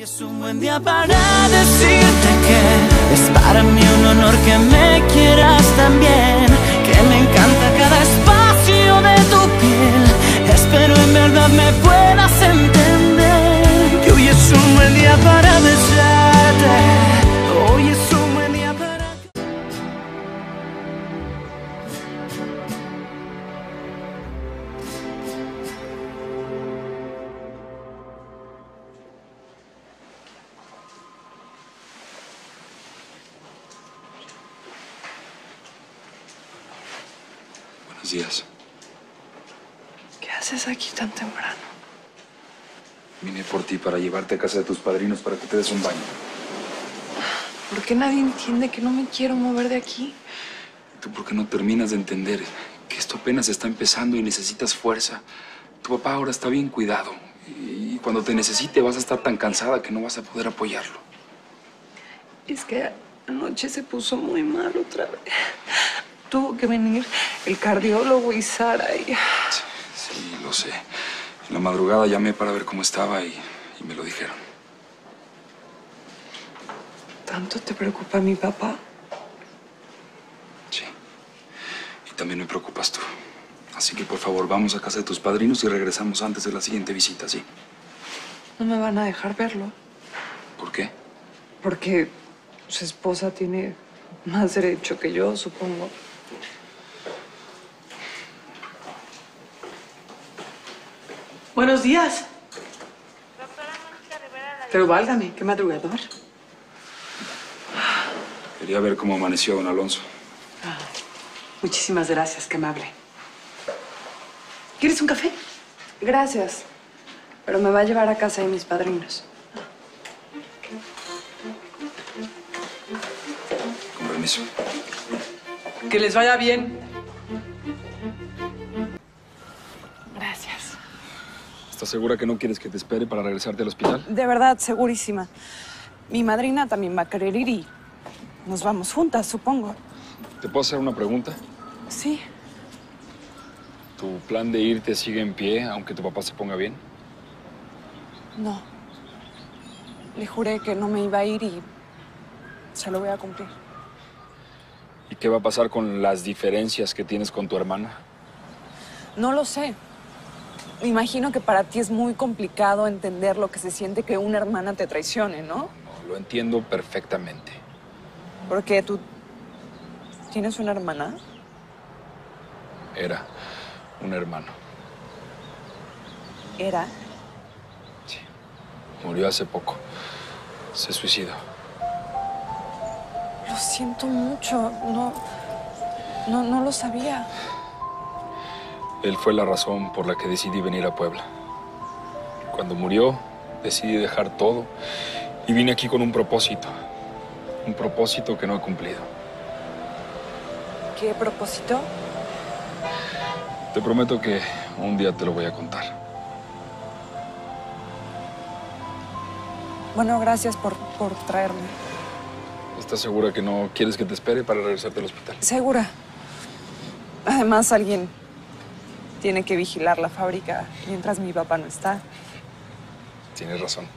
Es un buen día para decirte que es para mí un honor que me quieras también, que me encanta cada espacio de tu piel. Espero en verdad me puedas entender que hoy es un buen día para besarte. Hoy es un buen día para... Buenos días. ¿Qué haces aquí tan temprano? Vine por ti para llevarte a casa de tus padrinos para que te des un baño. ¿Por qué nadie entiende que no me quiero mover de aquí? ¿Tú por qué no terminas de entender que esto apenas está empezando y necesitas fuerza? Tu papá ahora está bien cuidado y cuando te necesite vas a estar tan cansada que no vas a poder apoyarlo. Es que anoche se puso muy mal otra vez. Tuvo que venir el cardiólogo y Sara y... Sí, lo sé. En la madrugada llamé para ver cómo estaba y me lo dijeron. ¿Tanto te preocupa mi papá? Sí. Y también me preocupas tú. Así que, por favor, vamos a casa de tus padrinos y regresamos antes de la siguiente visita, ¿sí? No me van a dejar verlo. ¿Por qué? Porque su esposa tiene más derecho que yo, supongo. Buenos días. Pero válgame, qué madrugador. Quería ver cómo amaneció don Alonso. Muchísimas gracias, qué amable. ¿Quieres un café? Gracias. Pero me va a llevar a casa de mis padrinos. Con permiso. Que les vaya bien. Gracias. ¿Estás segura que no quieres que te espere para regresarte al hospital? De verdad, segurísima. Mi madrina también va a querer ir y nos vamos juntas, supongo. ¿Te puedo hacer una pregunta? Sí. ¿Tu plan de irte sigue en pie, aunque tu papá se ponga bien? No. Le juré que no me iba a ir y se lo voy a cumplir. ¿Y qué va a pasar con las diferencias que tienes con tu hermana? No lo sé. Me imagino que para ti es muy complicado entender lo que se siente que una hermana te traicione, ¿no? No, lo entiendo perfectamente. Porque tú tienes una hermana. Era un hermano. ¿Era? Sí. Murió hace poco. Se suicidó. Lo siento mucho. No lo sabía. Él fue la razón por la que decidí venir a Puebla. Cuando murió, decidí dejar todo y vine aquí con un propósito. Un propósito que no he cumplido. ¿Qué propósito? Te prometo que un día te lo voy a contar. Bueno, gracias por traerme. ¿Estás segura que no quieres que te espere para regresarte al hospital? Segura. Además, alguien tiene que vigilar la fábrica mientras mi papá no está. Tienes razón.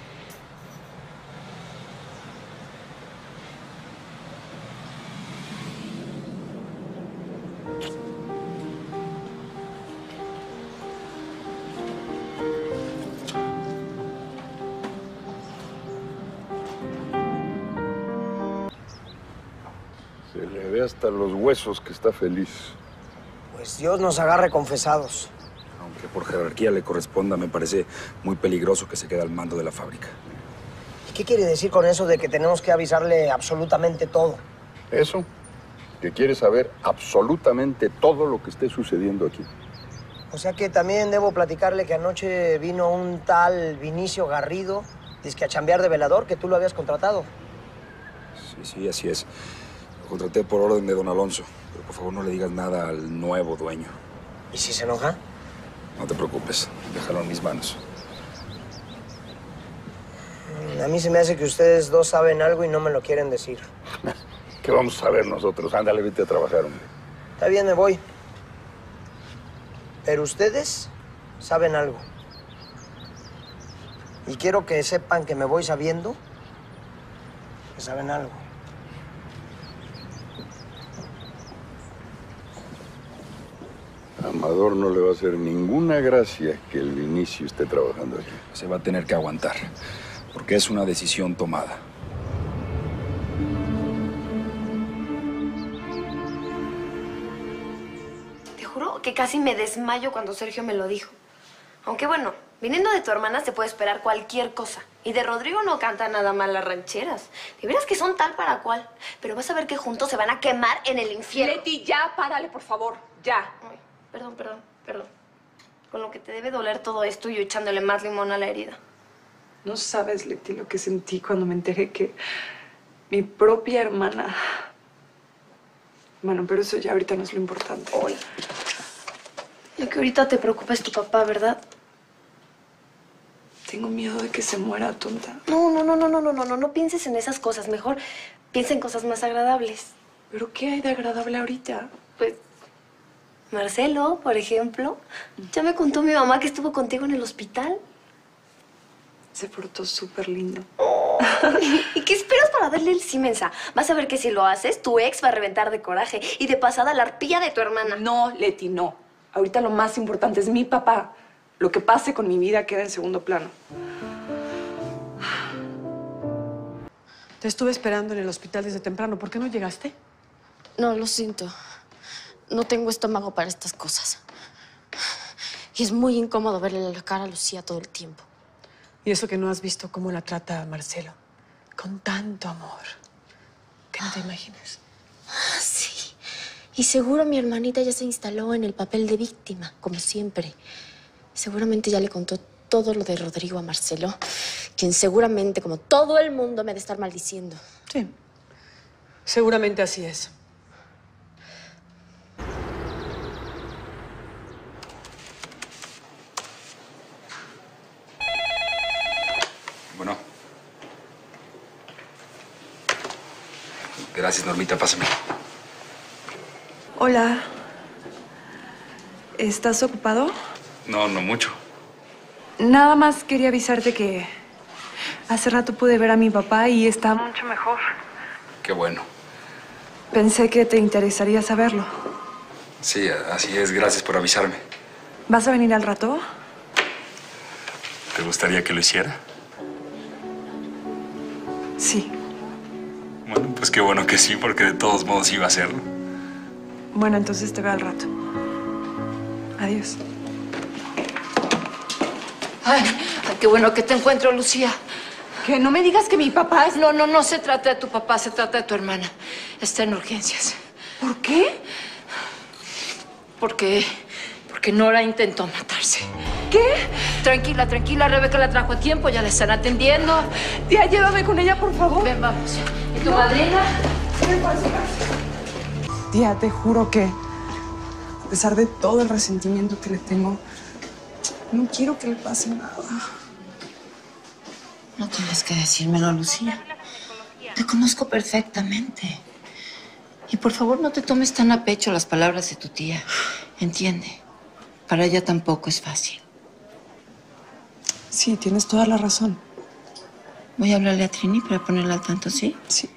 Se le ve hasta los huesos que está feliz. Pues Dios nos agarre confesados. Aunque por jerarquía le corresponda, me parece muy peligroso que se quede al mando de la fábrica. ¿Y qué quiere decir con eso de que tenemos que avisarle absolutamente todo? Eso, que quiere saber absolutamente todo lo que esté sucediendo aquí. O sea que también debo platicarle que anoche vino un tal Vinicio Garrido, dizque a chambear de velador, que tú lo habías contratado. Sí, así es. Lo contraté por orden de don Alonso, pero por favor no le digas nada al nuevo dueño. ¿Y si se enoja? No te preocupes, déjalo en mis manos. A mí se me hace que ustedes dos saben algo y no me lo quieren decir. ¿Qué vamos a saber nosotros? Ándale, vete a trabajar, hombre. Está bien, me voy. Pero ustedes saben algo. Y quiero que sepan que me voy sabiendo que saben algo. A Amador no le va a hacer ninguna gracia que el Vinicio esté trabajando aquí. Se va a tener que aguantar, porque es una decisión tomada. Te juro que casi me desmayo cuando Sergio me lo dijo. Aunque bueno, viniendo de tu hermana se puede esperar cualquier cosa. Y de Rodrigo no canta nada mal las rancheras. De veras que son tal para cual. Pero vas a ver que juntos se van a quemar en el infierno. Leti, ya, párale, por favor, ya. Ay, perdón. Con lo que te debe doler todo esto y yo echándole más limón a la herida. No sabes, Leti, lo que sentí cuando me enteré que mi propia hermana... Bueno, pero eso ya ahorita no es lo importante. Hoy. Yo que ahorita te preocupa tu papá, ¿verdad? Tengo miedo de que se muera, tonta. No pienses en esas cosas. Mejor piensa en cosas más agradables. ¿Pero qué hay de agradable ahorita? Pues, Marcelo, por ejemplo. Ya me contó mi mamá que estuvo contigo en el hospital. Se portó súper lindo. ¿Y qué esperas para darle el sí, mensa? Vas a ver que si lo haces, tu ex va a reventar de coraje. Y de pasada, la arpilla de tu hermana. No, Leti, no. Ahorita lo más importante es mi papá. Lo que pase con mi vida queda en segundo plano. Te estuve esperando en el hospital desde temprano. ¿Por qué no llegaste? No, lo siento. No tengo estómago para estas cosas. Y es muy incómodo verle la cara a Lucía todo el tiempo. Y eso que no has visto cómo la trata Marcelo. Con tanto amor. Que no te imagines. Ah, sí. Y seguro mi hermanita ya se instaló en el papel de víctima, como siempre. Seguramente ya le contó todo lo de Rodrigo a Marcelo, quien seguramente, como todo el mundo, me ha de estar maldiciendo. Sí. Seguramente así es. Bueno. Gracias, Normita, pásame. Hola. ¿Estás ocupado? No mucho. Nada más quería avisarte que hace rato pude ver a mi papá y está mucho mejor. Qué bueno. Pensé que te interesaría saberlo. Sí, así es. Gracias por avisarme. ¿Vas a venir al rato? ¿Te gustaría que lo hiciera? Sí. Bueno, pues qué bueno que sí, porque de todos modos iba a hacerlo. Bueno, entonces te veo al rato. Adiós. Ay, qué bueno que te encuentro, Lucía. Que no me digas que mi papá es... No se trata de tu papá, se trata de tu hermana. Está en urgencias. ¿Por qué? Porque Nora intentó matarse. ¿Qué? Tranquila, Rebeca la trajo a tiempo, ya la están atendiendo. Tía, llévame con ella, por favor. Ven, vamos. ¿Y tu madrina? Tía, te juro que, a pesar de todo el resentimiento que le tengo, no quiero que le pase nada. No tienes que decírmelo, Lucía. Te conozco perfectamente. Y por favor, no te tomes tan a pecho las palabras de tu tía. Entiende, para ella tampoco es fácil. Sí, tienes toda la razón. Voy a hablarle a Trini para ponerla al tanto, ¿sí? Sí.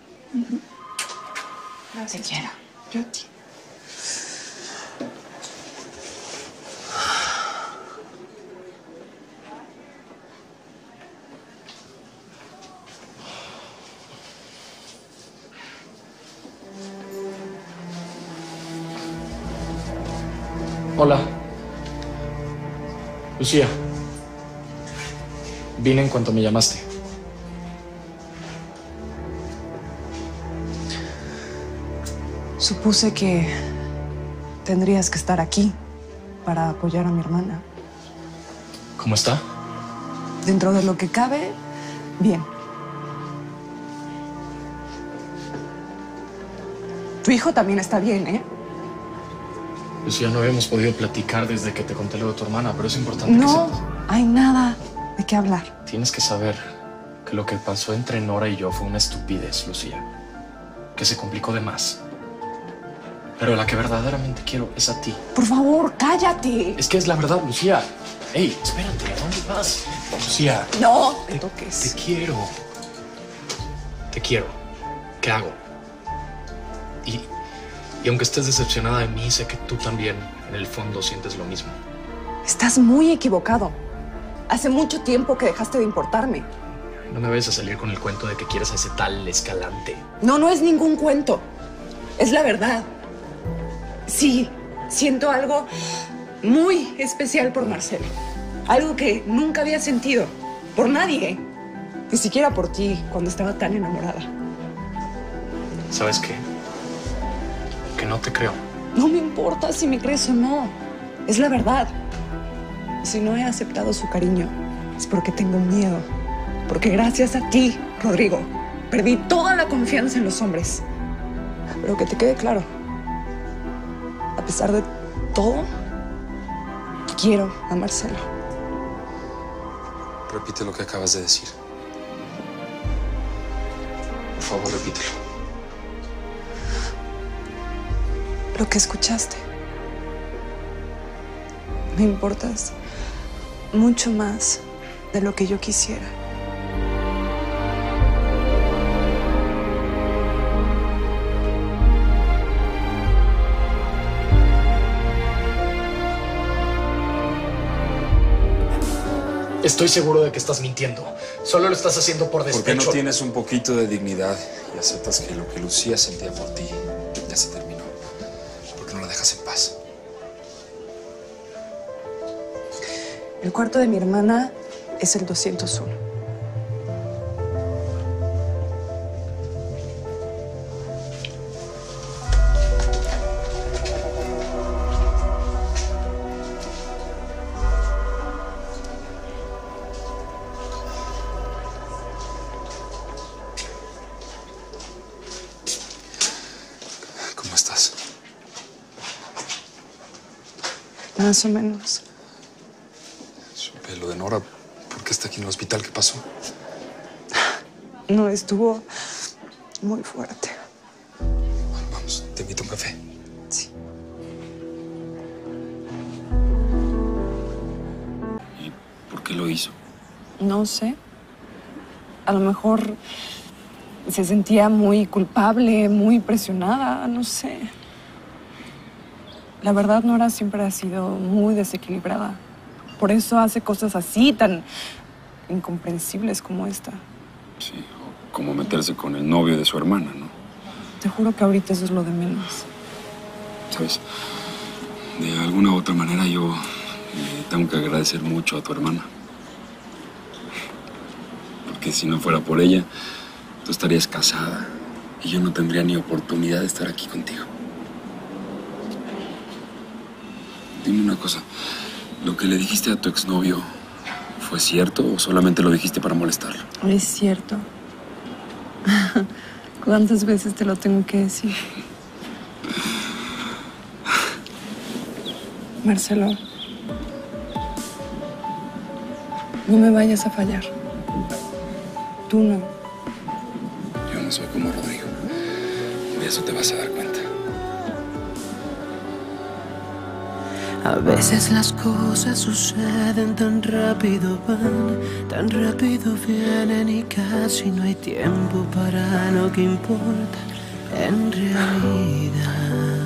Te quiero. Yo a ti. Hola. Lucía. Vine en cuanto me llamaste. Supuse que tendrías que estar aquí para apoyar a mi hermana. ¿Cómo está? Dentro de lo que cabe, bien. Tu hijo también está bien, ¿eh? Lucía, no habíamos podido platicar desde que te conté lo de tu hermana, pero es importante que No sepas. hay nada de qué hablar. Tienes que saber que lo que pasó entre Nora y yo fue una estupidez, Lucía. Que se complicó de más. Pero la que verdaderamente quiero es a ti. Por favor, cállate. Es que es la verdad, Lucía. Ey, espérate, ¿a dónde vas? Lucía. No me toques. Te quiero. Te quiero. ¿Qué hago? Y aunque estés decepcionada de mí, sé que tú también, en el fondo, sientes lo mismo. Estás muy equivocado. Hace mucho tiempo que dejaste de importarme. No me vayas a salir con el cuento de que quieres a ese tal Escalante. No, no es ningún cuento. Es la verdad. Sí, siento algo muy especial por Marcelo. Algo que nunca había sentido. Por nadie. Ni siquiera por ti, cuando estaba tan enamorada. ¿Sabes qué? Que no te creo. No me importa si me crees o no. Es la verdad. Si no he aceptado su cariño, es porque tengo miedo. Porque gracias a ti, Rodrigo, perdí toda la confianza en los hombres. Pero que te quede claro. A pesar de todo, quiero a Marcelo. Repite lo que acabas de decir. Por favor, repítelo. Lo que escuchaste. Me importas mucho más de lo que yo quisiera. Estoy seguro de que estás mintiendo. Solo lo estás haciendo por despecho. ¿Por qué no tienes un poquito de dignidad y aceptas que lo que Lucía sentía por ti ya se terminó? ¿Por qué no la dejas en paz? El cuarto de mi hermana es el 201. ¿Cómo estás? Más o menos. Supe lo de Nora. ¿Por qué está aquí en el hospital? ¿Qué pasó? No, estuvo muy fuerte. Vamos, te invito a un café. Sí. ¿Y por qué lo hizo? No sé. A lo mejor se sentía muy culpable, muy presionada, no sé. La verdad, Nora siempre ha sido muy desequilibrada. Por eso hace cosas así, tan incomprensibles como esta. Sí, o como meterse con el novio de su hermana, ¿no? Te juro que ahorita eso es lo de menos. ¿Sabes? De alguna u otra manera yo le tengo que agradecer mucho a tu hermana. Porque si no fuera por ella, tú estarías casada y yo no tendría ni oportunidad de estar aquí contigo. Dime una cosa, ¿lo que le dijiste a tu exnovio fue cierto o solamente lo dijiste para molestarlo? Es cierto. ¿Cuántas veces te lo tengo que decir? Marcelo, no me vayas a fallar. Tú no. Yo no soy como Rodrigo. De eso te vas a dar cuenta. A veces las cosas suceden tan rápido, van, tan rápido vienen y casi no hay tiempo para lo que importa en realidad.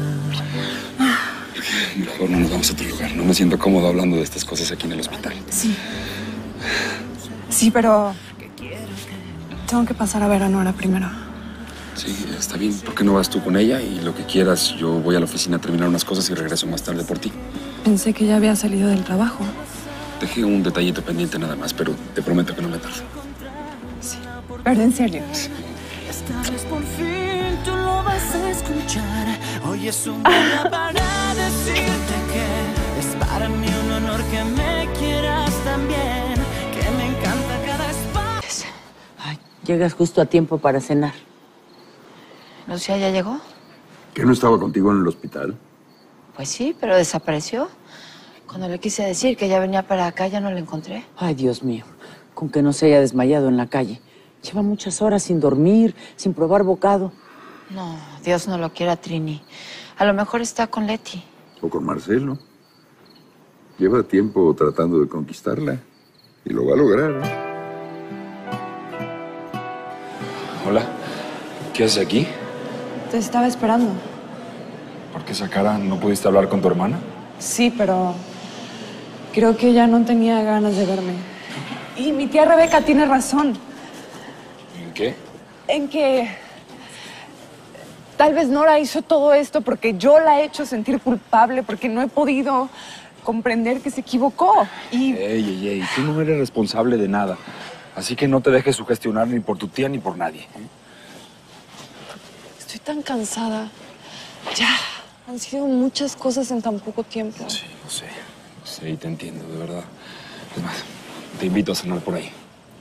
Mejor no nos vamos a otro lugar. No me siento cómodo hablando de estas cosas aquí en el hospital. Sí. Sí, pero tengo que pasar a ver a Nora primero. Sí, está bien. ¿Por qué no vas tú con ella? Y lo que quieras, yo voy a la oficina a terminar unas cosas y regreso más tarde por ti. Pensé que ya había salido del trabajo. Dejé un detallito pendiente nada más, pero te prometo que no me tardo. Sí. Pero en serio. Esta vez por fin tú lo vas a escuchar. Hoy es un día para decirte que es para mí un honor que me quieras tan bien, que me encanta cada espacio. Ay, llegas justo a tiempo para cenar. ¿Lucía ya llegó? ¿Que no estaba contigo en el hospital? Pues sí, pero desapareció. Cuando le quise decir que ya venía para acá, ya no la encontré. Ay, Dios mío, con que no se haya desmayado en la calle. Lleva muchas horas sin dormir, sin probar bocado. No, Dios no lo quiera, Trini. A lo mejor está con Leti. ¿O con Marcelo? Lleva tiempo tratando de conquistarla y lo va a lograr, ¿eh? Hola, ¿qué haces aquí? Te estaba esperando. ¿Por qué esa cara? ¿No pudiste hablar con tu hermana? Sí, pero creo que ella no tenía ganas de verme. Y mi tía Rebeca tiene razón. ¿En qué? En que tal vez Nora hizo todo esto porque yo la he hecho sentir culpable, porque no he podido comprender que se equivocó. Y Ey, tú no eres responsable de nada. Así que no te dejes sugestionar ni por tu tía ni por nadie. estoy tan cansada. Ya, han sido muchas cosas en tan poco tiempo. Sí, lo sé y te entiendo, de verdad. Es más, te invito a cenar por ahí.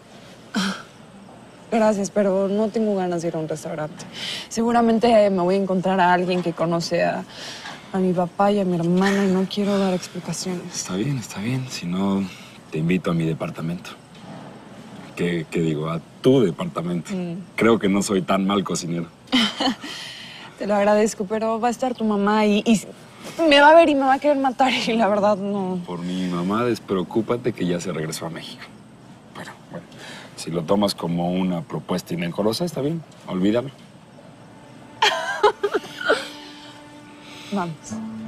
Gracias, pero no tengo ganas de ir a un restaurante. Seguramente me voy a encontrar a alguien que conoce a mi papá y a mi hermana y no quiero dar explicaciones. Está bien. Si no, te invito a mi departamento. ¿Qué digo? A tu departamento. Creo que no soy tan mal cocinero. Te lo agradezco, pero va a estar tu mamá y me va a ver y me va a querer matar y la verdad no. Por mi mamá, despreocúpate que ya se regresó a México. Pero bueno, si lo tomas como una propuesta indecorosa, está bien. Olvídalo. Vamos.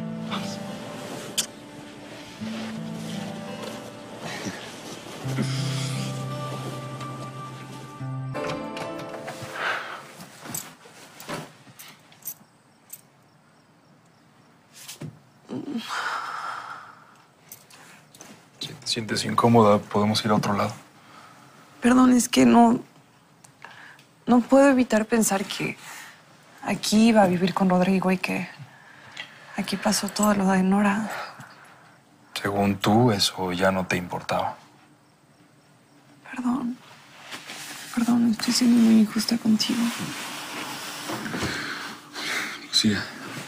Si te sientes incómoda, podemos ir a otro lado. Perdón, es que no puedo evitar pensar que aquí iba a vivir con Rodrigo y que aquí pasó todo lo de Nora. Según tú, eso ya no te importaba. Perdón, estoy siendo muy injusta contigo. Lucía,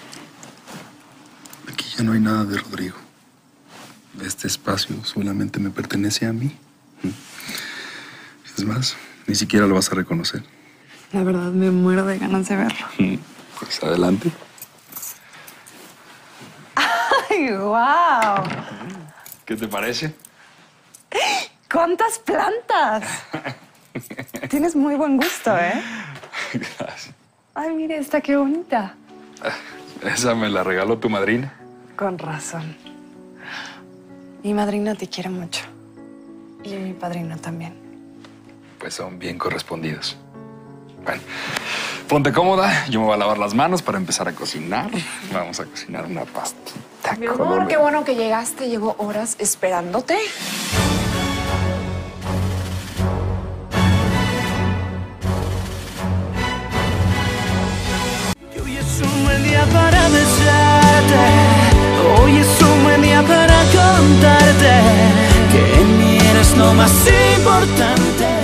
aquí ya no hay nada de Rodrigo. Este espacio solamente me pertenece a mí. Es más, ni siquiera lo vas a reconocer. La verdad, me muero de ganas de verlo. Pues adelante. ¡Ay, wow! ¿Qué te parece? ¡Cuántas plantas! Tienes muy buen gusto, ¿eh? Gracias. Ay, mire, esta qué bonita. Esa me la regaló tu madrina. Con razón. Mi madrina te quiere mucho. Y mi padrino también. Pues son bien correspondidos. Bueno, ponte cómoda. Yo me voy a lavar las manos para empezar a cocinar. Vamos a cocinar una pastita. Mi amor, qué bueno que llegaste. Llevo horas esperándote. Hoy es un buen día para besarte. Hoy es un buen día para contarte que en mí eres lo más importante.